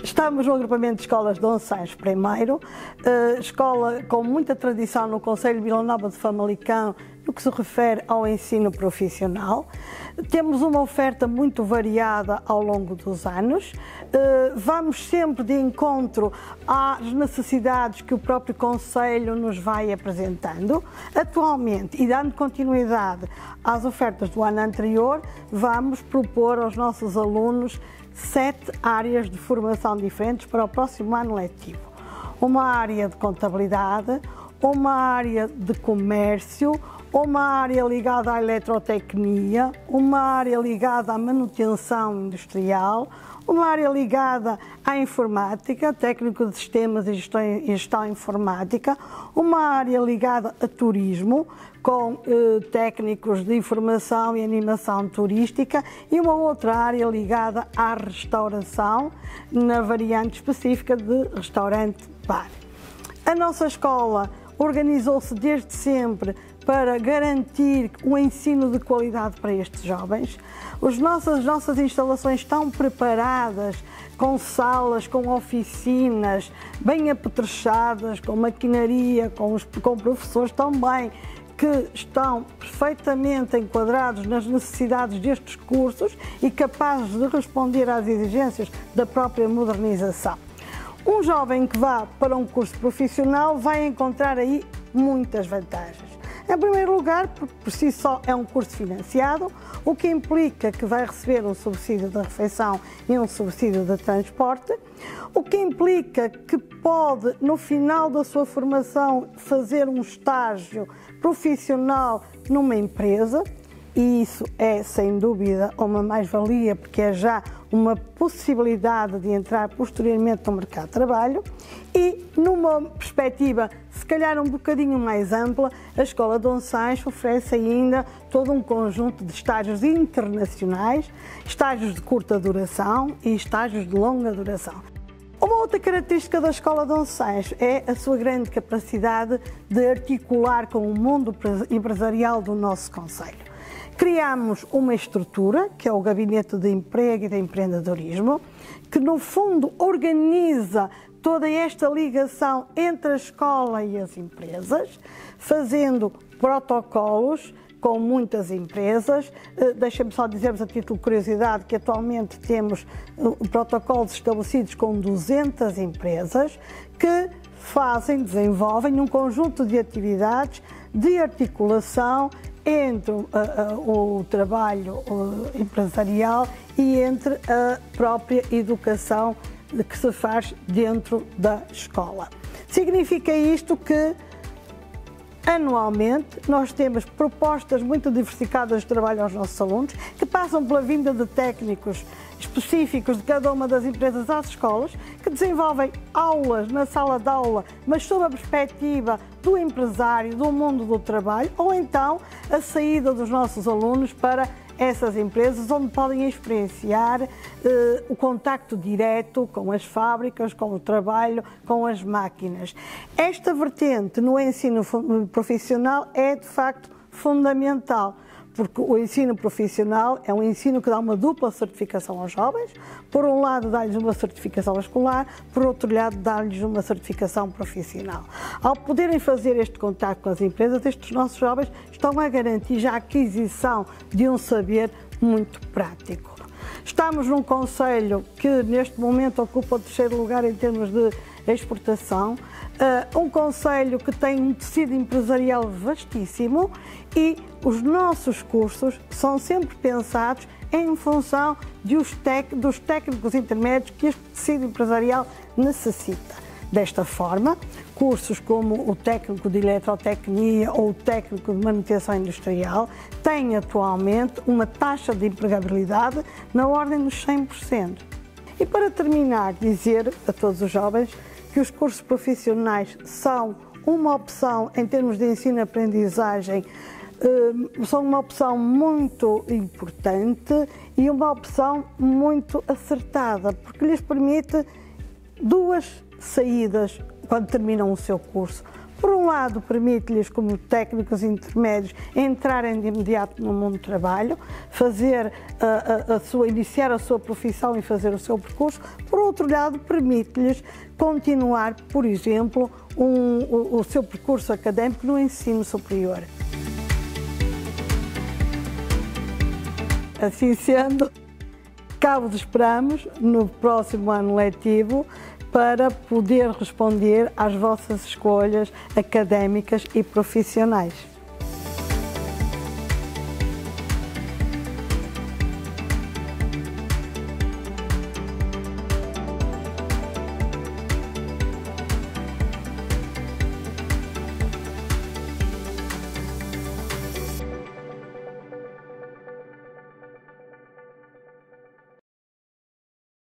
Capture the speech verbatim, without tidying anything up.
Estamos no agrupamento de escolas Dom Sancho primeiro, escola com muita tradição no concelho de Vila Nova de Famalicão, no que se refere ao ensino profissional. Temos uma oferta muito variada ao longo dos anos. Vamos sempre de encontro às necessidades que o próprio concelho nos vai apresentando. Atualmente, e dando continuidade às ofertas do ano anterior, vamos propor aos nossos alunos sete áreas de formação diferentes para o próximo ano letivo. Uma área de contabilidade, uma área de comércio, uma área ligada à eletrotecnia, uma área ligada à manutenção industrial, uma área ligada à informática, técnico de sistemas e gestão, e gestão informática, uma área ligada a turismo, com eh, técnicos de informação e animação turística, e uma outra área ligada à restauração, na variante específica de restaurante-bar. A nossa escola organizou-se desde sempre para garantir um ensino de qualidade para estes jovens. As nossas, nossas instalações estão preparadas com salas, com oficinas, bem apetrechadas, com maquinaria, com, os, com professores também, que estão perfeitamente enquadrados nas necessidades destes cursos e capazes de responder às exigências da própria modernização. Um jovem que vá para um curso profissional vai encontrar aí muitas vantagens. Em primeiro lugar, porque por si só é um curso financiado, o que implica que vai receber um subsídio de refeição e um subsídio de transporte, o que implica que pode, no final da sua formação, fazer um estágio profissional numa empresa, e isso é, sem dúvida, uma mais-valia, porque é já uma possibilidade de entrar posteriormente no mercado de trabalho. E, numa perspectiva, se calhar um bocadinho mais ampla, a Escola Dom Sancho oferece ainda todo um conjunto de estágios internacionais, estágios de curta duração e estágios de longa duração. Uma outra característica da Escola Dom Sancho é a sua grande capacidade de articular com o mundo empresarial do nosso concelho. Criámos uma estrutura, que é o Gabinete de Emprego e de Empreendedorismo, que no fundo organiza toda esta ligação entre a escola e as empresas, fazendo protocolos com muitas empresas. Deixem-me só dizer-vos a título de curiosidade que atualmente temos protocolos estabelecidos com duzentas empresas que fazem, desenvolvem um conjunto de atividades de articulação entre uh, uh, o trabalho uh, empresarial e entre a própria educação que se faz dentro da escola. Significa isto que, anualmente, nós temos propostas muito diversificadas de trabalho aos nossos alunos, que passam pela vinda de técnicos específicos de cada uma das empresas às escolas, que desenvolvem aulas na sala de aula, mas sob a perspectiva do empresário, do mundo do trabalho, ou então a saída dos nossos alunos para essas empresas, onde podem experienciar eh, o contacto direto com as fábricas, com o trabalho, com as máquinas. Esta vertente no ensino profissional é, de facto, fundamental, porque o ensino profissional é um ensino que dá uma dupla certificação aos jovens. Por um lado, dá-lhes uma certificação escolar, por outro lado, dá-lhes uma certificação profissional. Ao poderem fazer este contacto com as empresas, estes nossos jovens estão a garantir já a aquisição de um saber muito prático. Estamos num concelho que, neste momento, ocupa o terceiro lugar em termos de exportação, uh, um concelho que tem um tecido empresarial vastíssimo e os nossos cursos são sempre pensados em função de os tec, dos técnicos intermédios que este tecido empresarial necessita. Desta forma, cursos como o técnico de eletrotecnia ou o técnico de manutenção industrial têm atualmente uma taxa de empregabilidade na ordem dos cem por cento. E para terminar, dizer a todos os jovens que os cursos profissionais são uma opção em termos de ensino-aprendizagem, são uma opção muito importante e uma opção muito acertada, porque lhes permite duas saídas quando terminam o seu curso. Por um lado, permite-lhes, como técnicos intermédios, entrarem de imediato no mundo do trabalho, fazer a, a, a sua, iniciar a sua profissão e fazer o seu percurso. Por outro lado, permite-lhes continuar, por exemplo, um, o, o seu percurso académico no ensino superior. Assim sendo, cá vos esperamos no próximo ano letivo para poder responder às vossas escolhas académicas e profissionais.